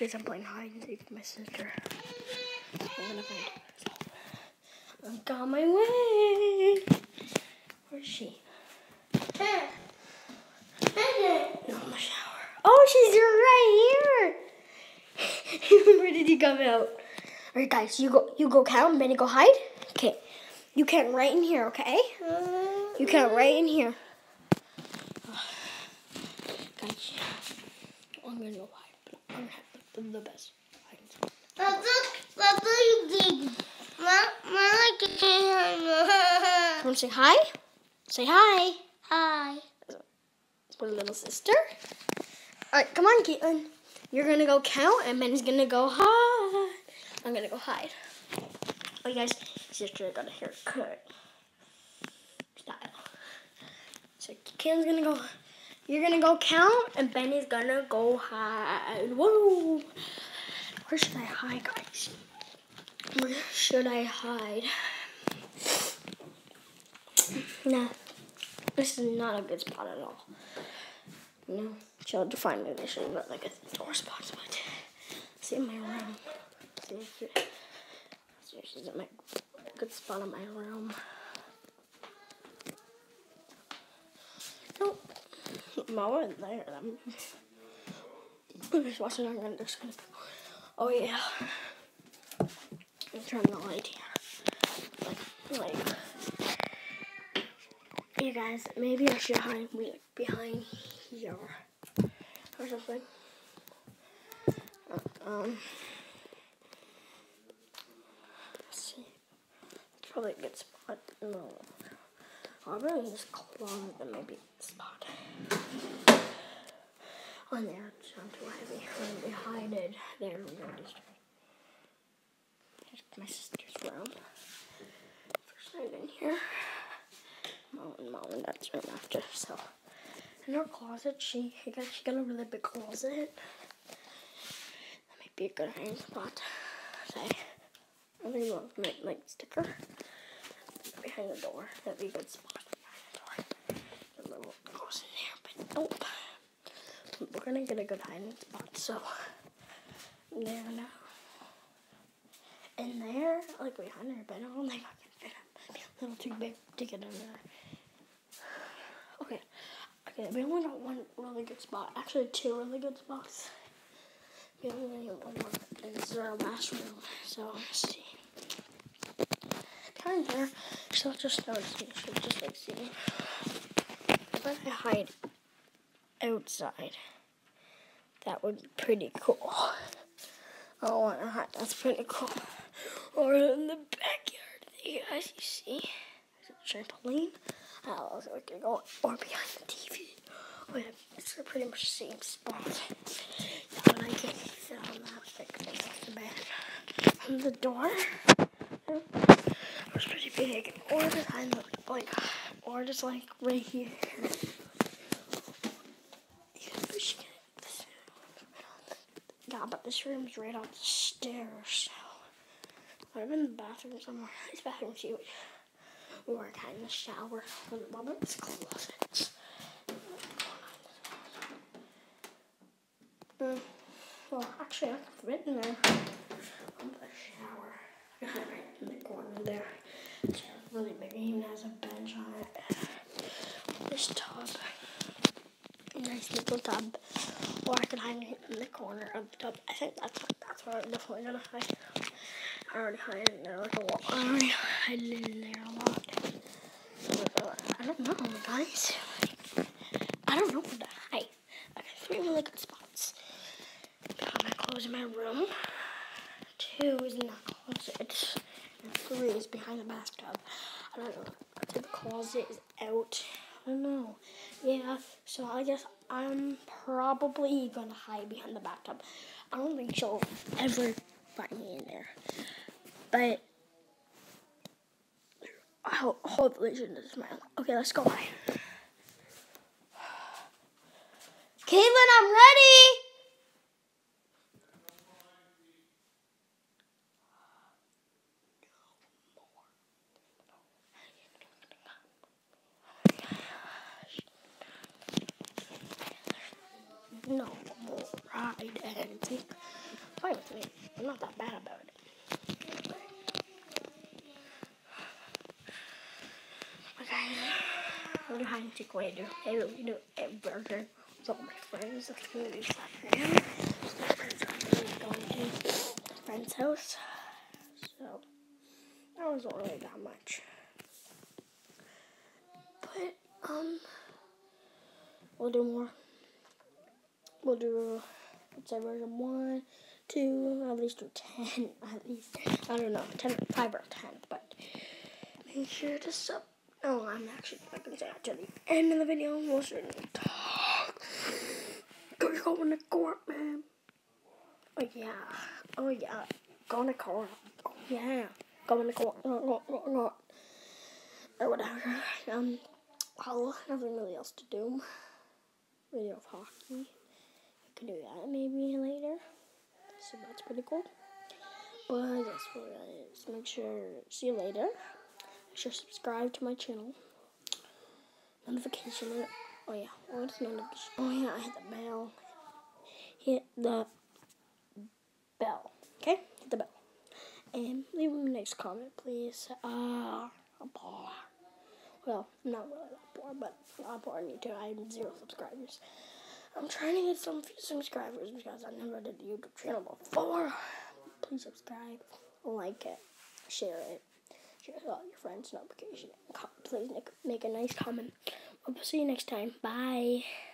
Because I'm playing hide and seek with my sister. I'm gonna find her. I'm on my way. Where's she? No, in the shower. Oh, she's right here. Where did you come out? All right, guys, you go count, and Benny go hide. Okay, you count right in here, okay? You count right in here. Guys, I'm gonna go hide. I'm gonna have the best hiding spot. What do you think? Want to say hi? Say hi. Hi. Our little sister. All right, come on, Caitlin. You're gonna go count, and Ben's gonna go hide. I'm gonna go hide. Oh, you guys, sister got a haircut. Style. So Caitlin's gonna go. You're gonna go count, and Benny's gonna go hide. Whoa! Where should I hide, guys? Where should I hide? Nah, this is not a good spot at all. No, she'll define it. It's not like a door spot, but see in my room. See if she's in my good spot in my room. Nope. Mama in there. I'm just watching. I'm just gonna. Oh yeah. I'm turning the light here. Like. You guys, maybe I should hide behind here or something. Let's see. It's probably a good spot. No. I'll really just close the maybe spot. On there, it's not too heavy. When we hide it, there we go. Here's my sister's room. First night in here. Mom and Dad's room after. So, in her closet, she got a really big closet. That might be a good hiding spot. Say, I think I'll make like sticker behind the door. That'd be a good spot behind the door. A little goes in there, but nope. We're gonna get a good hiding spot. So, there now. In there, like behind her bed, I don't think I can fit him. A little too big to get in there. Okay, we only got one really good spot. Actually, two really good spots. We only have one more. And this is our last room. So, let's see. Kind of there. She'll just notice me. She'll just like see me. If I hide outside, that would be pretty cool. Oh, that's pretty cool. Or in the backyard, you guys, you see? There's a trampoline. Also, we can go or behind the TV. Oh yeah, it's pretty much the same spot. But I can sit on that like the bed. On the door, it was pretty big. Or behind the or just like right here. Yeah, but this room's right on the stairs, so I'm in the bathroom somewhere. This bathroom's huge. Or kind of shower. What about this closet? Well, actually, I could fit in there. On the shower. I got it right in the corner there. It's really big. It even has a bench on it. This tub. A nice little tub. Or I could hide it in the corner of the tub. I think that's what I'm definitely gonna hide. I already hide in there like a lot. I already hide in there a lot. I don't know, guys. I don't know where to hide. I got 3 really good spots. Got my clothes in my room. 2 is in that closet. And 3 is behind the bathtub. I don't know. The closet is out. I don't know. Yeah, so I guess I'm probably gonna hide behind the bathtub. I don't think she'll ever find me in there. But hopefully she doesn't smile. Okay, let's go hide. Caitlin, I'm ready! No more hide and seek. Play with me. I'm not that bad about it. Okay. What do hide and seek way to do? Maybe we do a burger with all my friends. That's going to be fun. My friends are going to a friend's house. So, that wasn't really that much. But, we'll do more. We'll do, let's say version 1, 2, at least do 10, at least. I don't know, 5 or 10, but make sure to sub. Oh, I'm actually not going to say that to the end of the video. We'll shouldn't talk. Because you're going to court, man. Oh, yeah. Oh, yeah. Going to court. Oh, yeah. Going to court. Or whatever. Well, nothing really else to do. Video of hockey. I can do that maybe later. So that's pretty cool. But that's what it is. Make sure, see you later. Make sure to subscribe to my channel. Notification. Oh yeah, what's notification? Oh yeah, hit the bell. Hit the bell. Okay? Hit the bell. And leave me a nice comment, please. I'm poor. Well, not really that poor, but I'm poor on YouTube. I have 0 subscribers. I'm trying to get some subscribers because I never did a YouTube channel before. Please subscribe, like it, share it with all your friends, notification. Please make a nice comment. I'll see you next time. Bye.